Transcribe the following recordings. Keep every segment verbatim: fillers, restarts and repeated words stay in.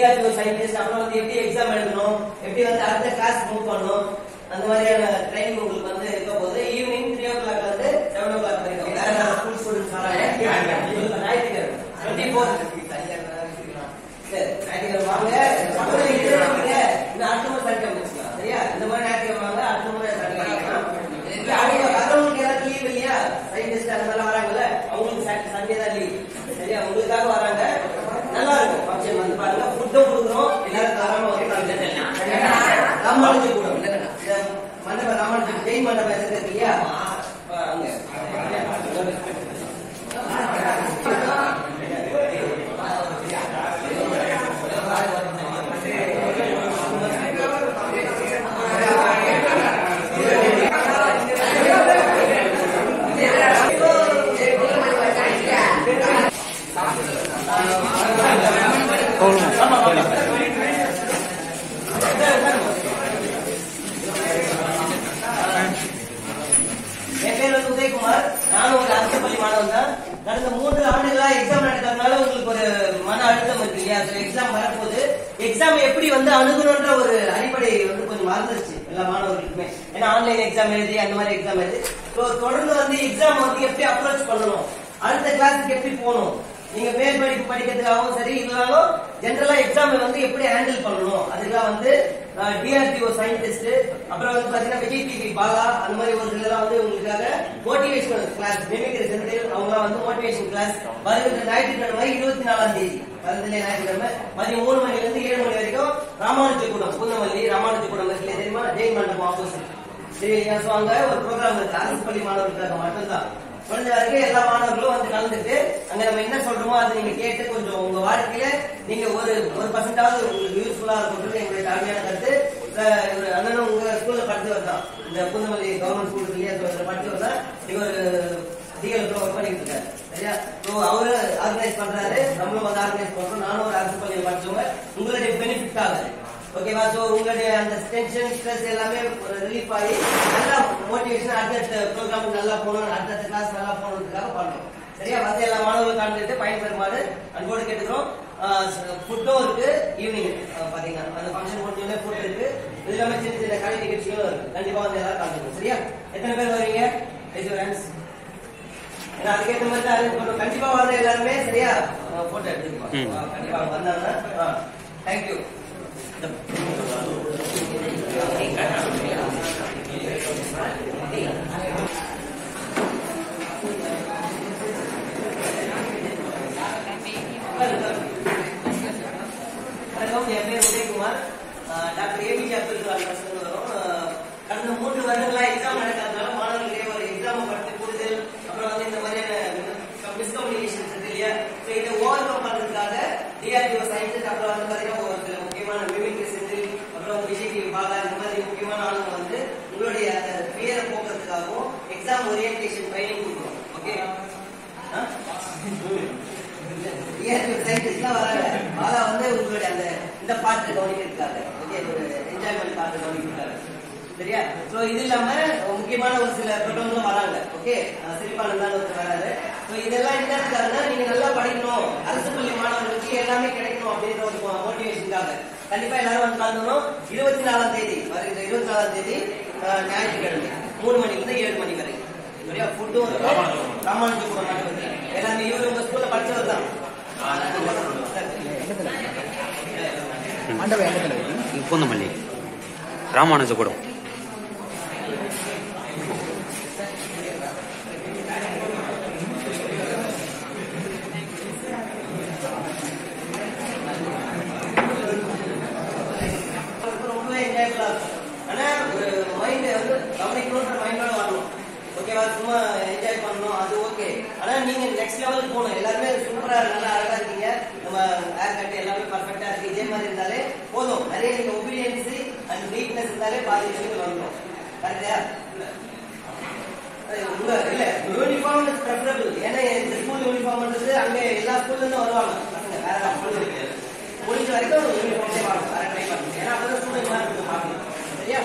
DRDO scientist அப்புறம் வந்து எப்படி எக்ஸாம் எழுதணும், எப்படி வந்து அடுத்த கிளாஸ் மூவ் பண்ணணும், அந்த மாதிரியான ட்ரைனிங் உங்களுக்கு வந்து இருக்க போது. ஈவினிங் த்ரீ ஓ கிளாக் வந்து செவன் ஓ கிளாக் வரைக்கும் வேற ஏதாவது ஸ்கூல் ஸ்டூடெண்ட்ஸ் வராங்க. ஞாயிற்றுக்கிழமை டுவெண்ட்டி ஃபோர் சரி ஞாயிற்றுக்கிழமை வாங்க. இன்னும் அடுத்த முறை சனிக்கிழமை வச்சுக்கலாம். சரியா? இந்த மாதிரி ஞாயிற்றுக்கிழமை வாங்க, அடுத்த முறை சனிக்கிழமை. வரவங்களுக்கு ஏதாவது லீவ் இல்லையா? சயின்டிஸ்ட் அந்த மாதிரி வராங்கல்ல, அவங்களுக்கு சண்டே தான் லீவ். சரியா? உங்களுக்காக வராங்க. நல்லா இருக்கும் ஃபங்க்ஷன் வந்து பாருங்க. ஃபுட்டும் கொடுக்குறோம், எல்லாரும் தாராளமா வந்து ராமானுஜ கூடம் மண்டபம், ராமானுஜ ஜெயின் மண்டபம் இருக்கு இல்லையா? அங்க என் பேர் வந்து உதயகுமார். நானும் ஒரு அரசு பள்ளி மாணவன் தான். கடந்த மூன்று ஆண்டுகளா எக்ஸாம் நடக்கிறதுனால உங்களுக்கு ஒரு மன அழுத்தம் இருக்கு இல்லையா? எக்ஸாம் வரப்போது எக்ஸாம் எப்படி வந்து அணுகணும்ன்ற ஒரு அடிப்படை வந்து கொஞ்சம் மறந்துருச்சு எல்லா மாணவர்களுக்குமே. ஏன்னா ஆன்லைன் எக்ஸாம் எழுதி அந்த மாதிரி எக்ஸாம் எழுதி தொடர்ந்து வந்து எக்ஸாம் வந்து எப்படி அப்ரோச் பண்ணணும், அடுத்த கிளாஸுக்கு எப்படி போகணும், நீங்க மேல் படிப்பு படிக்கிறதுக்காகவும் சரி இல்லைனாலும் ஜெனரலா எக்ஸாம் வந்து எப்படி ஹேண்டில் பண்ணணும், அதுக்கெல்லாம் வந்து டிஆர்டிஓ சயின்டிஸ்ட் அப்புறம் வந்து பாத்தீங்கன்னா விஜய் டிவி பாலா அந்த மாதிரி ஒரு இதெல்லாம் வந்து உங்களுக்காக மோட்டிவேஷனல் கிளாஸ் மிமிக்ரி சென்டர் அவங்க வந்து மோட்டிவேஷன் கிளாஸ் வருகின்ற ஞாயிற்றுக்கிழமை இருபத்தி நாலாம் தேதி வருதிலே ஞாயிற்றுக்கிழமை மதியம் மூணு மணில இருந்து ஏழு மணி வரைக்கும் ராமானுஜ கூடம் பூந்தமல்லி ராமானுஜ கூடம் இருக்குல்ல தெரியுமா? ஜெயின் மண்டபம் ஆப்போசிட். சரியா? சோ அங்க ஒரு ப்ரோக்ராம் இருக்கு அரசு பள்ளி மாணவர்களுக்காக மட்டும்தான். முடிஞ்ச வரைக்கும் எல்லா மாணவர்களும் வந்து கலந்துட்டு அங்க நம்ம என்ன சொல்றோமோ அதை நீங்க கேட்டு கொஞ்சம் உங்க வாழ்க்கையில நீங்க ஒரு ஒரு பர்சன்டாவது உங்களுக்கு யூஸ்ஃபுல்லா இருக்கும்ன்றது எங்களுடைய தாழ்மையான கருத்து. ஒரு அண்ணனும் உங்க ஸ்கூல்ல படிச்சு வரதான், இந்த பூந்தமல்லி கவர்மெண்ட் ஸ்கூல் இல்லையா படிச்சு வரதா நீங்க ஒரு டிஎல் ஒர்க் பண்ணிட்டு இருக்காரு. சரியா? ஸோ அவரு ஆர்கனைஸ் பண்றாரு, நம்மளும் வந்து ஆர்கனைஸ் பண்றோம். நானும் ஒரு அரசு பள்ளியில் படிச்சவங்க உங்களுடைய பெனிஃபிட் ஆகுது. ஓகேவா? சோ உங்களுடைய அந்த டென்ஷன் ஸ்ட்ரெஸ் எல்லாமே ரிலீஃப் ஆகி நல்லா மோட்டிவேஷன் அடுத்த ப்ரோக்ராம் நல்லா போகணும், அடுத்த கிளாஸ் நல்லா போகணுன்றதுக்காக பண்றோம். சரியா? வந்து எல்லா மாணவர்களும் கலந்துட்டு பயன்பெறுமாறு அன்போடு கேட்டுக்கிறோம். ஃபுட்டும் இருக்கு ஈவினிங் பாத்தீங்கன்னா அந்த ஃபங்க்ஷன் முடிஞ்சோடனே ஃபுட் இருக்கு. இது இல்லாம சின்ன சின்ன கலை நிகழ்ச்சிகளும் இருக்கு. கண்டிப்பா வந்து எல்லாரும் கலந்துக்கணும். சரியா? எத்தனை பேர் வருவீங்க? அதுக்கேற்ற மாதிரி தான் அரேஞ்ச் பண்ணுவோம். கண்டிப்பா வர்ற எல்லாருமே சரியா போட்டோ எடுத்துக்கலாம். கண்டிப்பா வந்தாங்கன்னா தேங்க்யூ. வணக்கம், என் பேர் உதயகுமார். டாக்டர் ஏபிஜே அப்துல் கலாம் வரும். கடந்த மூன்று வருடங்களா எக்ஸாம் நடக்கிறதுனால மாணவர்களுடைய ஒரு எக்ஸாம் பற்றி கூடுதல் அப்புறம் வந்து இந்த மாதிரியான மிஸ்கம்யூனிகேஷன் இருக்கு இல்லையா? இதை ஓவர் கம் பண்றதுக்காக டிஆர்டிஓ சயின்டிஸ்ட் அப்புறம் வந்து பாத்தீங்கன்னா ஒரு சில முக்கியமான மிமிக்ரி செந்தில் அப்புறம் வந்து விஜய் டிவி பாலா இந்த மாதிரி முக்கியமான ஆளுங்க வந்து உங்களுடைய அந்த பேரை போக்குறதுக்காகவும் எக்ஸாம் ஓரியன்டேஷன் ட்ரைனிங் கொடுக்குறோம். ஓகே? டிஆர்டிஓ சயின்டிஸ்ட்லாம் வராங்க. பாலா வந்து உங்களுடைய அந்த இந்த பாட்டு கவனிக்கிறதுக்காக ஓகே ஒரு என்ஜாய்மெண்ட் பாட்டு கவனிக்கிறதுக்காக. சரியா? சோ இது இல்லாம முக்கியமான ஒரு சில பிரபலங்களும் வராங்க. ஓகே? சிரிப்பானந்தான்னு ஒருத்தர் வராரு. சோ இதெல்லாம் என்னதுக்காகனா நீங்க நல்லா படிக்கணும், அரசு பள்ளி மாணவர்களுக்கு எல்லாமே கிடைக்கணும் அப்படின்ற ஒரு மோட்டிவேஷனுக்காக கண்டிப்பா எல்லாரும் வந்து கலந்துக்கணும். இருபத்தி நாலாம் தேதி வருகிற இருபத்தி நாலாம் தேதி ஞாயிற்றுக்கிழமை மூணு மணில இருந்து ஏழு மணி வரை. சரியா? ஃபுட்டும் ராமானுஜ கூடம் நடக்குது. எல்லாமே இவரு உங்க ஸ்கூல்ல படிச்சவர் தான். பூந்தமல்லி ராமானுஜ கூடம். ஆனா ஒரு மைண்ட் வந்து கவனிக்கணும்ன்ற மைண்டோட வரணும். ஓகேவா? சும்மா என்ஜாய் பண்ணணும் அது ஓகே. ஆனா நீங்க நெக்ஸ்ட் லெவலுக்கு போகணும். எல்லாருமே சூப்பரா நல்லா அழகா இருக்கீங்க, நம்ம ஹேர் கட் எல்லாமே பர்ஃபெக்டா இருக்கு. இதே மாதிரி இருந்தாலே போதும். நிறைய நீங்க ஒபீடியன்ஸ் அண்ட் நீட்னஸ் இருந்தாலே பாதி விஷயங்கள் வந்துடும். கரெக்டா? இல்ல யூனிஃபார்ம் இஸ் ப்ரெஃபரபிள். ஏன்னா இந்த ஸ்கூல் யூனிஃபார்ம்ன்றது அங்க எல்லா ஸ்கூல்ல இருந்து வருவாங்க பசங்க. வேற ஸ்கூல் இருக்கு முடிஞ்ச வரைக்கும் யூனிஃபார்மே வாங்க. வேற ட்ரை பண்ணுங்க. ஏன்னா அப்பதான் ஸ்கூல் மாதிரி இருக்கும் பார்க்கணும். சரியா?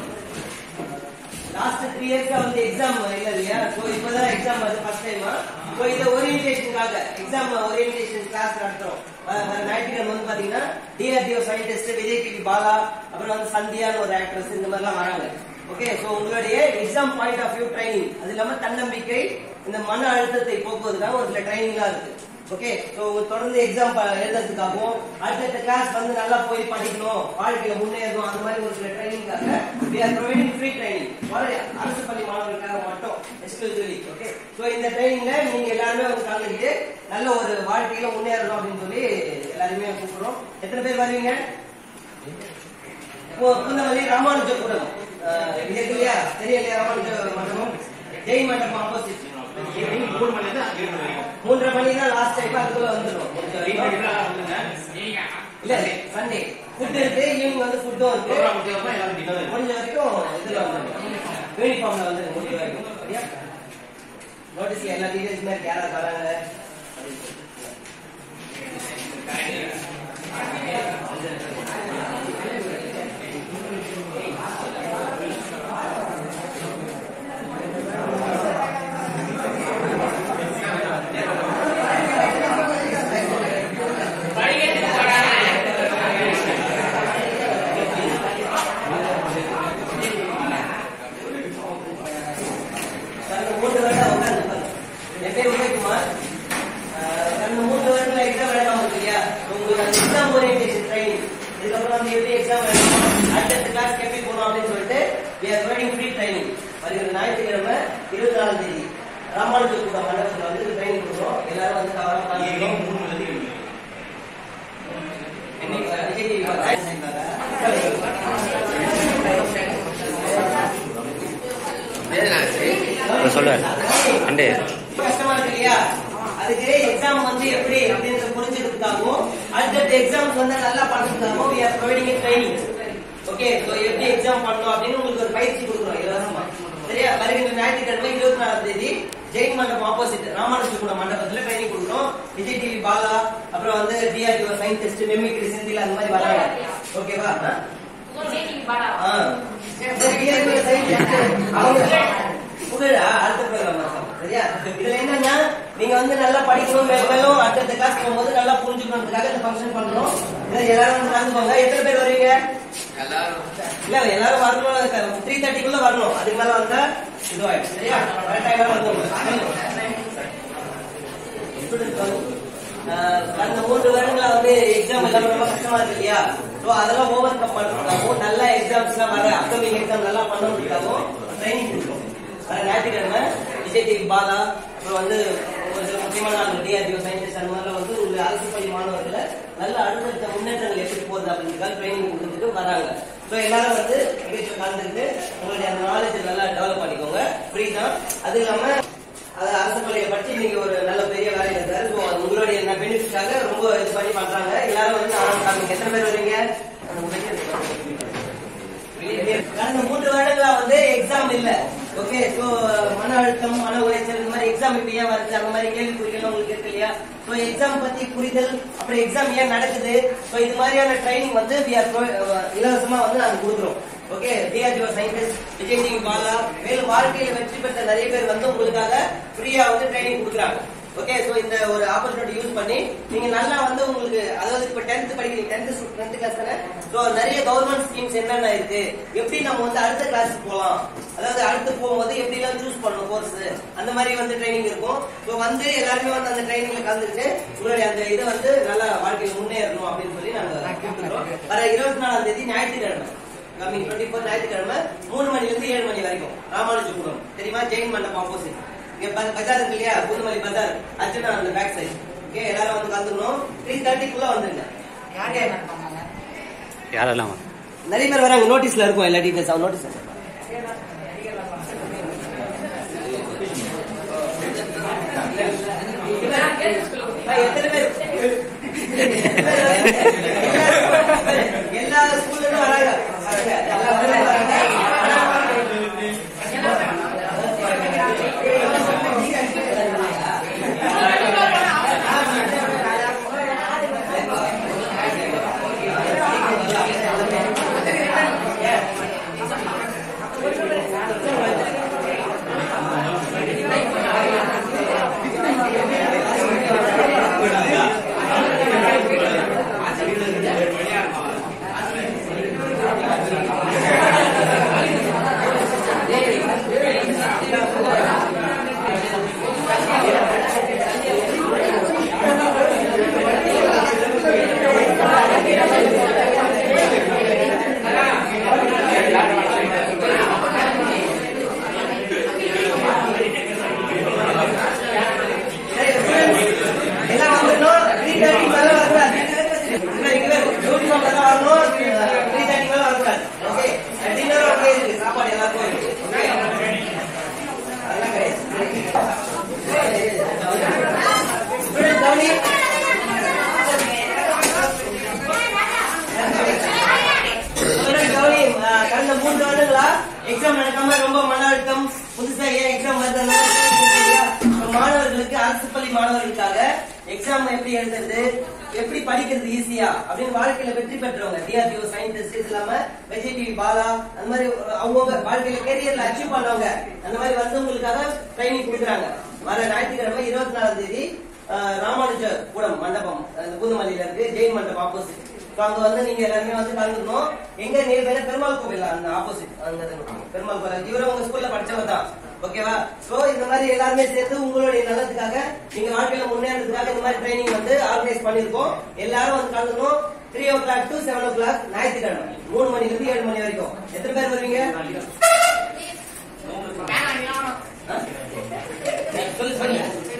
லாஸ்ட் த்ரீ இயர்ஸா வந்து எக்ஸாம் இல்ல இல்லையா? சோ இப்பதான் எக்ஸாம் வருது ஃபர்ஸ்ட் டைமா. சோ இந்த ஓரியன்டேஷனுக்காக எக்ஸாம் ஓரியன்டேஷன் கிளாஸ் நடத்துறோம். ஞாயிற்றுக்கிழமை வந்து பாத்தீங்கன்னா DRDO scientist, Vijay TV Bala, அப்புறம் வந்து சந்தியான்னு ஒரு ஆக்ட்ரஸ், இந்த மாதிரி எல்லாம் வராங்க. ஓகே, சோ உங்களுடைய exam point of view training, அது இல்லாம தன்னம்பிக்கை, இந்த மன அழுத்தத்தை போக்குவதற்காக ஒரு சில ட்ரைனிங்லாம் இருக்கு. ஓகே, சோ தொடர்ந்து எக்ஸாம் எழுதுறதுக்காகவும் அடுத்த கிளாஸ் வந்து நல்லா போய் படிக்கணும், வாழ்க்கையில முன்னேறணும், அந்த மாதிரி ஒரு சில ட்ரைனிங்காக we are providing free training அரசு பள்ளி மாணவர்களுக்காக மட்டும் எக்ஸ்க்ளூசிவ்லி. ஓகே, சோ இந்த ட்ரைனிங்ல நீங்க எல்லாருமே வந்து கலந்துக்கிட்டு நல்ல ஒரு வாழ்க்கையில முன்னேறணும் அப்படின்னு சொல்லி எல்லாருமே கூப்பிடுறோம். எத்தனை பேர் வருவீங்க? பூந்தமல்லி ராமானுஜ கூடம் இருக்கு இல்லையா, தெரியலையா? ராமானுஜ மண்டபம், ஜெயின் மண்டபம் ஆப்போசிட். மூன்றரை மணி தான் லாஸ்ட் டைம், அதுக்குள்ள வந்துடும். இல்ல சண்டே ஃபுட் இருக்கு, ஈவினிங் வந்து ஃபுட்டும் இருக்கு. முடிஞ்ச வரைக்கும் இதுல வந்துடும், யூனிஃபார்ம்ல வந்து முடிஞ்ச வரைக்கும். சரியா? நோட்டீஸ் எல்லா டீடைல்ஸுமே யாராவது வராங்க. ஞாயிற்றுக்கிழமை இருபத்தி நாலாம் தேதி ராமானுஜ கூடம் மண்டபத்தில் வந்து ட்ரைனிங் கொடுக்குறோம். எல்லாரும் வந்து சொல்ல கஷ்டமா இருக்கு இல்லையா? அதுக்கு எக்ஸாம் வந்து எப்படி அப்படின்ற புரிஞ்சுக்கிறதுக்காகவும் அடுத்த எக்ஸாம்ஸ் வந்து நல்லா பண்றதுக்காகவும் we are providing a training. Okay, so எப்படி எக்ஸாம் பண்ணணும் அப்படின்னு உங்களுக்கு ஒரு பயிற்சி கொடுக்குறோம் இலவசமா. சரியா? வருகின்ற ஞாயிற்றுக்கிழமை இருபத்தி நாலாம் தேதி ஜெயின் மண்டபம் ஆப்போசிட் ராமானுஜ கூடம் மண்டபத்துல ட்ரைனிங் கொடுக்குறோம். விஜய் டிவி பாலா, அப்புறம் வந்து டிஆர்டிஓ சயின்டிஸ்ட், மெமிக்ரி, செந்தில், அந்த மாதிரி வராங்க. ஓகேவா? புகழா அடுத்த ப்ரோக்ராம். சரியா? இதுல என்னன்னா நீங்க வந்து நல்லா படிக்கணும், மேலும் அடுத்த கிளாஸ் போகும்போது நல்லா புரிஞ்சுக்கணுன்றதுக்காக இந்த ஃபங்க்ஷன் பண்றோம். எல்லாரும் வந்து கலந்துக்கோங்க. எத்தனை பேர் வருவீங்க? இல்ல எல்லாரும் வரணும், த்ரீ தேர்ட்டிக்குள்ள வரணும். அதுக்கு மேல வந்தா இதுவாயிடும். சரியா? கடந்த மூன்று வருடங்களா வந்து எக்ஸாம் எல்லாமே ரொம்ப கஷ்டமா இருக்கு இல்லையா? சோ அதெல்லாம் ஓவர் கம் பண்றதுக்காகவும் நல்ல எக்ஸாம்ஸ் எல்லாம் வர அப்கமிங் எக்ஸாம் நல்லா பண்ணதுக்காகவும் ட்ரைனிங் கொடுக்கும். ஞாயிற்றுக்கிழமை விஜய் டிவி பாலா, அப்புறம் வந்து ஒரு சில முக்கியமான டிஆர்டிஓ சயின்டிஸ்ட், அந்த மாதிரிலாம் வந்து உங்க அரசு பள்ளி மாணவர்களை நல்ல அடுத்த முன்னேற்றங்கள் எப்படி போகுது அப்படின்றதுக்காக ட்ரைனிங் கொடுத்துட்டு வராங்க. ஸோ எல்லாரும் வந்து நிகழ்ச்சியில் கலந்துக்கிட்டு உங்களுடைய அந்த நாலேஜ் நல்லா டெவலப் பண்ணிக்கோங்க. ஃப்ரீ தான். அது இல்லாம அது அரசு பள்ளியை படிச்சு இன்னைக்கு ஒரு நல்ல பெரிய வேலையில் இருக்காரு. ஸோ உங்களுடைய பெனிஃபிட்காக ரொம்ப இது பண்ணி பண்றாங்க. எல்லாரும் வந்து ஆரம்பிக்காங்க. எத்தனை பேர் வரீங்க? கடந்த மூன்று வருடங்களா வந்து எக்ஸாம் இல்ல. ஓகே, சோ மன அழுத்தம், மன உளைச்சல், இந்த மாதிரி எக்ஸாம் இப்ப ஏன் வருது, அந்த மாதிரி கேள்விக்குறிகள் உங்களுக்கு இருக்கு இல்லையா? சோ எக்ஸாம் பத்தி புரிதல், அப்புறம் எக்ஸாம் ஏன் நடக்குது, சோ இது மாதிரியான ட்ரைனிங் வந்து இலவசமா வந்து நாங்க கொடுக்குறோம். Okay, DRDO scientist, Vijay TV Bala, மேலும் வாழ்க்கையில வெற்றி பெற்ற நிறைய பேர் வந்து உங்களுக்காக ஃப்ரீயா வந்து ட்ரைனிங் கொடுக்குறாங்க. ஓகே, சோ இந்த ஒரு ஆப்பர்ச்சுனிட்டி யூஸ் பண்ணி நீங்க நல்லா வந்து உங்களுக்கு, அதாவது இப்ப டென்த் படிக்கிறீங்க, டென்த் டென்த் கிளாஸ் தானே, சோ நிறைய கவர்மெண்ட் ஸ்கீம்ஸ் என்னென்ன இருக்கு, எப்படி நம்ம வந்து அடுத்த கிளாஸ் போகலாம், அதாவது அடுத்து போகும்போது எப்படி எல்லாம் சூஸ் பண்ணணும் கோர்ஸ், அந்த மாதிரி வந்து ட்ரைனிங் இருக்கும். சோ வந்து எல்லாருமே வந்து அந்த ட்ரைனிங்ல கலந்துட்டு உங்களுடைய அந்த இதை வந்து நல்லா வாழ்க்கையில முன்னேறணும் அப்படின்னு சொல்லி நாங்க கூப்பிட்டுறோம். வர இருபத்தி நாலாம் தேதி ஞாயிற்றுக்கிழமை, கம்மிங் டுவெண்ட்டி ஃபோர் ஞாயிற்றுக்கிழமை மூணு மணில இருந்து ஏழு மணி வரைக்கும் ராமானுஜ கூடம், தெரியுமா? ஜெயின் மண்டபம் ஆப்போசிட் பஜார் இருக்கு இல்லையா, புதுமல்லி பஜார், அர்ச்சனா அந்த பேக் சைடு. ஓகே, எல்லாரும் வந்து கலந்துக்கணும். த்ரீ தேர்ட்டிக்குள்ள வந்துருங்க. யாரெல்லாம் நிறைய பேர் வராங்க. நோட்டீஸ்ல இருக்கும் எல்லா டீடைல்ஸ். அவன் நோட்டீஸ் எத்தனை பேர் எல்லா ஸ்கூல்ல இருந்து வராங்க. அரசு பள்ளி மாணவர்களுக்காக எக்ஸாம் எப்படி எழுதுறது, எப்படி படிக்கிறது ஈஸியா அப்படின்னு வாழ்க்கையில வெற்றி பெற்றவங்க டிஆர்டிஓ சயின்டிஸ்ட் இல்லாம விஜய் டிவி பாலா அந்த மாதிரி அவங்க வாழ்க்கையில கேரியர்ல அச்சீவ் பண்ணவங்க அந்த மாதிரி வந்தவங்களுக்காக ட்ரைனிங் கொடுக்குறாங்க. வர ஞாயிற்றுக்கிழமை இருபத்தி நாலாம் தேதி ராமானுஜ கூடம் மண்டபம் பூந்தமல்லியில இருக்கு, ஜெயின் மண்டபம் ஆப்போசிட். அங்க வந்து நீங்க எல்லாருமே வந்து கலந்துக்கணும். எங்க நேர்மையில பெருமாள் கோவில் அந்த ஆப்போசிட் அங்க பெருமாள் கோவில். இவரும் உங்க ஸ்கூல்ல படிச்சவங்க தான், ஓகேவா? சோ இந்த மாதிரி எல்லாருமே சேர்த்து உங்களுடைய நல்லதுக்காக நீங்க வாழ்க்கையில முன்னேறதுக்காக இந்த மாதிரி ட்ரைனிங் வந்து ஆர்கனைஸ் பண்ணிருக்கோம். எல்லாரும் வந்து கலந்துக்கணும். Three o'clock to seven o'clock ஞாயிற்றுக்கிழமை மூணு மணில இருந்து ஏழு மணி வரைக்கும். எத்தனை பேர் வருவீங்க? சொல்லு சொல்லு.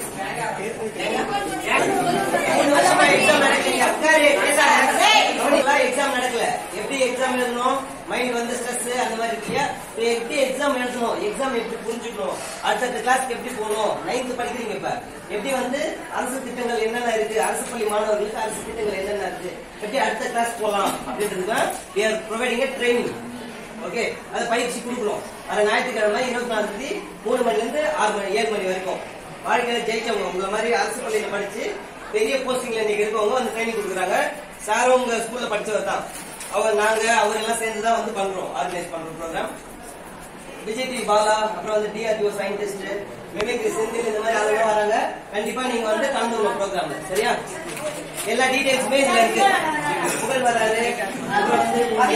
எக்ஸாம் நடக்கல, எப்படி எக்ஸாம் எழுதணும், மைண்ட் வந்து ஸ்ட்ரெஸ் அந்த மாதிரி இருக்கு இல்லையா? எப்படி எக்ஸாம் எழுதணும், எக்ஸாம் எப்படி புரிஞ்சுக்கணும், அடுத்த கிளாஸ்க்கு எப்படி போகணும், நைன்த் படிக்கிறீங்க இப்ப, எப்படி வந்து அரசு திட்டங்கள் என்னென்ன இருக்கு, அரசு பள்ளி மாணவர்களுக்கு அரசு திட்டங்கள் என்னென்ன இருக்கு, எப்படி அடுத்த கிளாஸ் போகலாம் அப்படின்றதுதான் we are providing a training. Okay, அதை பயிற்சி கொடுக்கணும். அது ஞாயிற்றுக்கிழமை இருபத்தி நாலு தேதி மூணு மணில இருந்து ஆறு மணி ஏழு மணி வரைக்கும். வாழ்க்கையில ஜெயிச்சவங்க உங்களை மாதிரி அரசு பள்ளியில படிச்சு பெரிய போஸ்டிங்ல இன்னைக்கு இருக்கவங்க வந்து ட்ரைனிங் கொடுக்குறாங்க. சாரும் உங்க ஸ்கூல்ல படிச்சவர் தான். அவர் நாங்க அவர் எல்லாம் சேர்ந்துதான் வந்து பண்றோம், ஆர்கனைஸ் பண்றோம் ப்ரோக்ராம். விஜய் டிவி பாலா, அப்புறம் வந்து டிஆர்டிஓ சயின்டிஸ்ட், மிமிக்ரி செந்தில் இந்த மாதிரி ஆளுங்க வராங்க. கண்டிப்பா நீங்க வந்து கலந்துக்கணும் ப்ரோக்ராம்ல, சரியா? எல்லா டீடைல்ஸுமே இதுல இருக்கு. புகழ் வராரு, அப்புறம்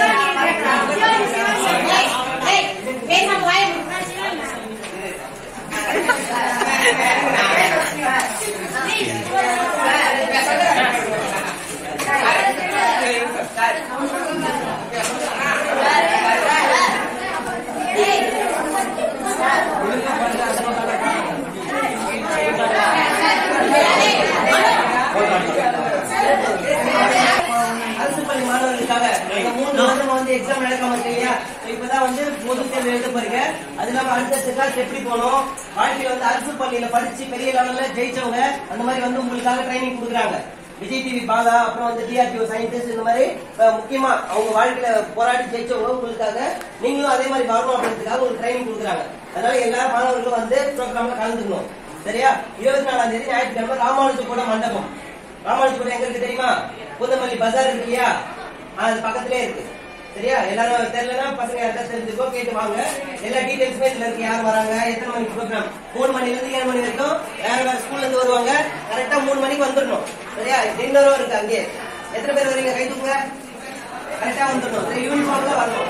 அரசு பள்ளி மாணவர்களுக்காக மூணு வருஷம் வந்து எக்ஸாம் நடக்காம இருக்கு இல்லையா? இப்பதான் வந்து பொது தேர்வு எழுத போறீங்க. அது இல்லாம அடுத்த கிளாஸ் எப்படி போகணும், வாழ்க்கையில வந்து அரசு பள்ளியில படிச்சு பெரிய லெவல்ல ஜெயிச்சவங்க அந்த மாதிரி வந்து உங்களுக்காக ட்ரைனிங் கொடுக்குறாங்க. விஜய் டிவி பாலா, அப்புறம் வந்து டிஆர்டிஓ சயின்டிஸ்ட் இந்த மாதிரி முக்கியமா அவங்க வாழ்க்கையில போராடி ஜெயிச்சவங்க உங்களுக்காக நீங்களும் அதே மாதிரி வரணும் அப்படின்றதுக்காக ஒரு ட்ரைனிங் கொடுக்குறாங்க. அதனால எல்லா மாணவர்களும் வந்து ப்ரோக்ராம்ல கலந்துக்கணும், சரியா? இருபத்தி நாலாம் தேதி ஞாயிற்றுக்கிழமை ராமானுஜ கூட மண்டபம். ராமானுஜ கூட எங்க இருக்கு தெரியுமா? பூந்தமல்லி பஜார் இருக்கு இல்லையா? அது பக்கத்திலே இருக்கு, சரியா? எல்லாரும் தெரியலன்னா பசங்க யாருக்கா தெரிஞ்சுக்கோ, கேட்டு வாங்க. எல்லா டீடைல்ஸுமே இதுல இருக்கு. யார் வராங்க, எத்தனை மணிக்கு ப்ரோக்ராம், மூணு மணில இருந்து ஏழு மணி வரைக்கும். வேற வேற ஸ்கூல்ல இருந்து வருவாங்க. கரெக்டா மூணு மணிக்கு வந்துடணும், சரியா? டின்னரும் இருக்கு அங்கே. எத்தனை பேர் வரீங்க கை தூக்குங்க. கரெக்டா வந்துடணும், யூனிஃபார்ம்ல வரணும்.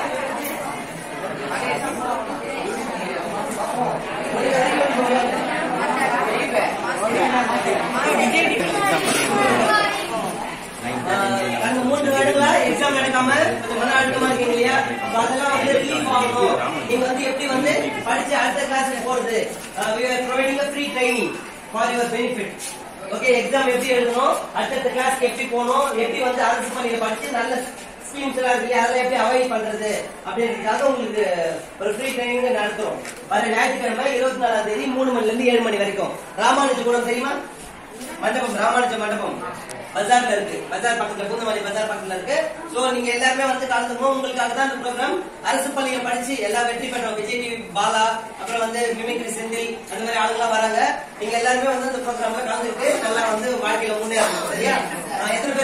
கடந்த மூன்று வருடங்களா எக்ஸாம் நடக்காம கொஞ்சம் மன அழுத்தமா இருக்கீங்க இல்லையா? அதெல்லாம் வந்து ரிலீஃப் ஆகணும். நீங்க வந்து எப்படி வந்து படிச்சு அடுத்த கிளாஸ்க்கு போறது, we are providing a free training for your benefit. Okay, exam எப்படி எழுதணும், அடுத்த கிளாஸ்க்கு எப்படி போகணும், எப்படி வந்து அரசு பள்ளியில படிச்சு நல்ல ஸ்கீம்ஸ் எல்லாம் இருக்கு அதெல்லாம் எப்படி அவாய்ட் பண்றது அப்படின்றதுக்காக உங்களுக்கு ஒரு ஃப்ரீ ட்ரைனிங் நடத்துறோம். வர ஞாயிற்றுக்கிழமை இருபத்தி நாலாம் தேதி மூணு மணில இருந்து ஏழு மணி வரைக்கும். ராமானுஜ கூடம் தெரியுமா? மண்டபம், ராமானுஜ மண்டபம் பஜார்ல இருக்கு. பஜார் பக்கத்துல, பூந்தமல்லி பஜார் பக்கத்துல இருக்கு. சோ நீங்க எல்லாருமே வந்து கலந்துக்கணும். உங்களுக்காக தான் இந்த ப்ரோக்ராம். அரசு பள்ளியில படிச்சு எல்லா வெற்றி பெற்றோம். விஜய் டிவி பாலா, அப்புறம் வந்து மிமிக்ரி செந்தில் அந்த மாதிரி ஆளுங்கெல்லாம் வராங்க. நீங்க எல்லாருமே வந்து இந்த ப்ரோக்ராம்ல கலந்துட்டு நல்லா வந்து வாழ்க்கையில முன்னேறணும், சரியா? எத்தனை